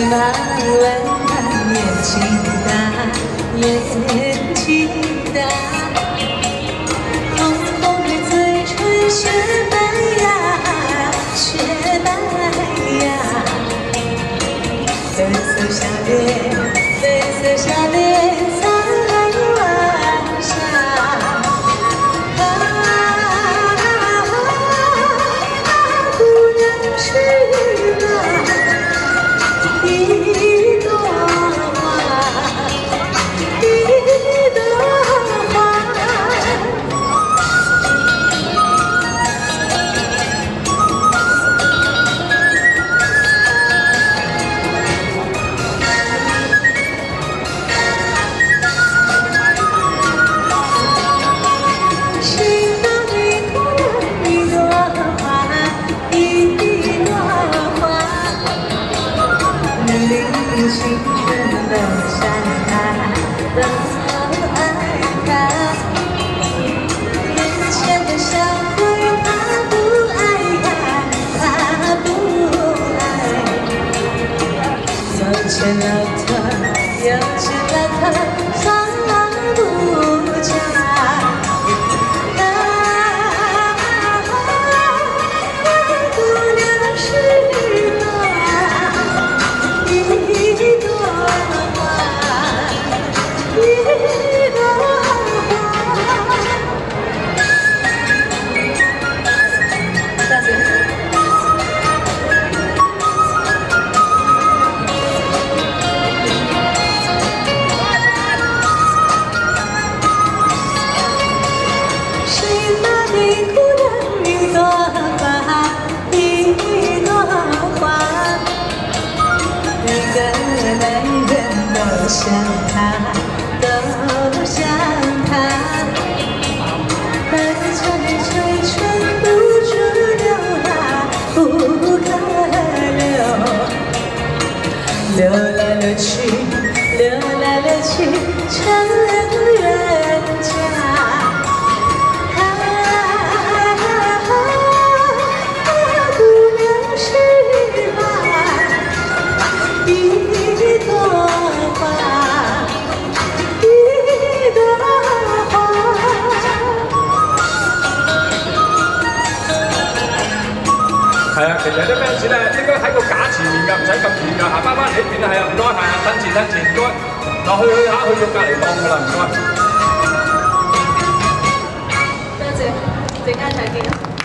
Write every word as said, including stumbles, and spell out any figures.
把温暖眼睛大，眼睛大。红红的嘴唇，雪白呀，雪白呀。粉色小脸，粉色小脸，灿烂晚霞。啊，姑娘是那一朵花，一朵花。青春的伤害，等候爱他。眼前的小鬼，他不爱呀，他不爱。有钱了他，有钱了他，放不下。啊，姑娘是一朵花，一朵花。大姐，谁把你哭成一朵花，一朵花？每个男人都像她，都像她，单纯的嘴唇不住流啊，不可留，流来流去，流来流去，成人家。一朵花，一朵花。 係啊，其實啲 fans 咧應該喺個架前面㗎，唔使咁遠㗎，行翻翻嚟呢邊啊，係啊，唔該，係啊，等前等前，唔該。嗱，去去下去到隔離檔㗎啦，唔該。 多謝，陣間再見。